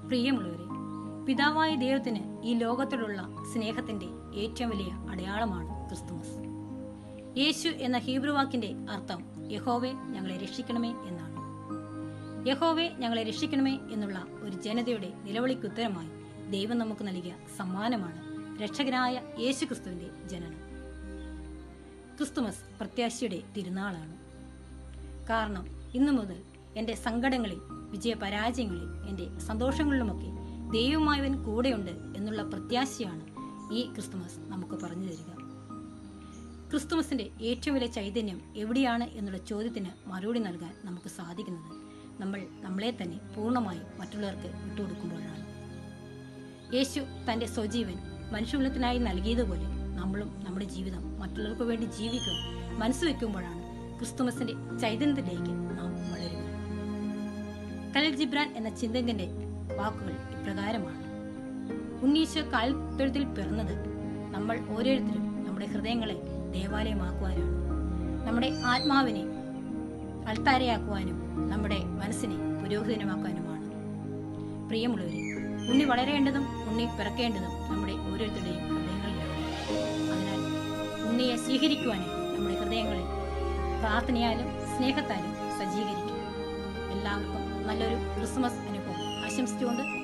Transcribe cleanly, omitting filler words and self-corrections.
പ്രിയമുള്ളവരെ, പിതാവായ ദൈവത്തിന് ഈ ലോകത്തോടുള്ള സ്നേഹത്തിന്റെ ഏറ്റവും വലിയ അടയാളമാണ് ക്രിസ്തുമസ്. യേശു എന്ന ഹീബ്രു വാക്കിന്റെ അർത്ഥം യഹോവേ ഞങ്ങളെ രക്ഷിക്കണമേ എന്നാണ്. യഹോവേ ഞങ്ങളെ രക്ഷിക്കണമേ എന്നുള്ള ഒരു ജനതയുടെ നിലവിളിക്കുത്തരമായി ദൈവം നമുക്ക് നൽകിയ സമ്മാനമാണ് രക്ഷകനായ യേശു ക്രിസ്തുവിന്റെ ജനനം. ക്രിസ്തുമസ് പ്രത്യാശയുടെ തിരുനാളാണ്. കാരണം ഇന്നു മുതൽ എൻ്റെ സങ്കടങ്ങളിൽ, വിജയപരാജയങ്ങളിൽ, എൻ്റെ സന്തോഷങ്ങളിലുമൊക്കെ ദൈവമായവൻ കൂടെയുണ്ട് എന്നുള്ള പ്രത്യാശയാണ് ഈ ക്രിസ്തുമസ് നമുക്ക് പറഞ്ഞു തരിക. ക്രിസ്തുമസിന്റെ ഏറ്റവും വലിയ ചൈതന്യം എവിടെയാണ് എന്നുള്ള ചോദ്യത്തിന് മറുപടി നൽകാൻ നമുക്ക് സാധിക്കുന്നത് നമ്മൾ നമ്മളെ തന്നെ പൂർണ്ണമായും മറ്റുള്ളവർക്ക് വിട്ടുകൊടുക്കുമ്പോഴാണ്. യേശു തൻ്റെ സ്വജീവൻ മനുഷ്യകുലത്തിനായി നൽകിയതുപോലെ നമ്മളും നമ്മുടെ ജീവിതം മറ്റുള്ളവർക്ക് വേണ്ടി ജീവിക്കുക മനസ്സുവെക്കുമ്പോഴാണ് ക്രിസ്തുമസിന്റെ ചൈതന്യത്തിലേക്ക് നാം വളരുക. ഖലീൽ ജിബ്രാൻ എന്ന ചിന്തകന്റെ വാക്കുകൾ ഇപ്രകാരമാണ്: ഉണ്ണീശോ കാൽത്തൊഴുത്തിൽ പിറന്നത് നമ്മൾ ഓരോരുത്തരും നമ്മുടെ ഹൃദയങ്ങളെ ദേവാലയമാക്കുവാനാണ്, നമ്മുടെ ആത്മാവിനെ അൾത്താരയാക്കുവാനും നമ്മുടെ മനസ്സിനെ പുരോഹിതനമാക്കാനുമാണ്. പ്രിയമുള്ളവരെ, ഉണ്ണി വളരേണ്ടതും ഉണ്ണി പിറക്കേണ്ടതും നമ്മുടെ ഓരോരുത്തരുടെയും ഹൃദയങ്ങളിലാണ്. അതിനാൽ ഉണ്ണിയെ സ്വീകരിക്കുവാനും നമ്മുടെ ഹൃദയങ്ങളെ പ്രാർത്ഥനയാലും സ്നേഹത്താലും സജ്ജീകരിക്കും. എല്ലാവർക്കും നല്ലൊരു ക്രിസ്മസ് അനുഭവം ആശംസിച്ചുകൊണ്ട്